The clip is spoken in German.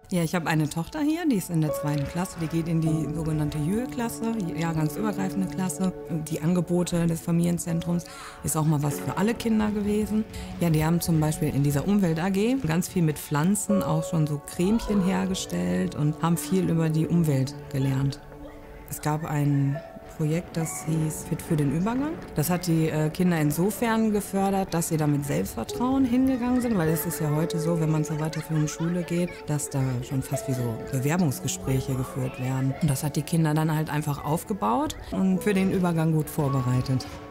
Ja, ich habe eine Tochter hier, die ist in der 2. Klasse, die geht in die sogenannte Jühl-Klasse, jahrgangsübergreifende Klasse. Die Angebote des Familienzentrums ist auch mal was für alle Kinder gewesen. Ja, die haben zum Beispiel in dieser Umwelt-AG ganz viel mit Pflanzen auch schon so Cremchen hergestellt und haben viel über die Umwelt gelernt. Es gab ein Projekt, das hieß Fit für den Übergang. Das hat die Kinder insofern gefördert, dass sie da mit Selbstvertrauen hingegangen sind, weil es ist ja heute so, wenn man zur weiterführenden Schule geht, dass da schon fast wie so Bewerbungsgespräche geführt werden. Und das hat die Kinder dann halt einfach aufgebaut und für den Übergang gut vorbereitet.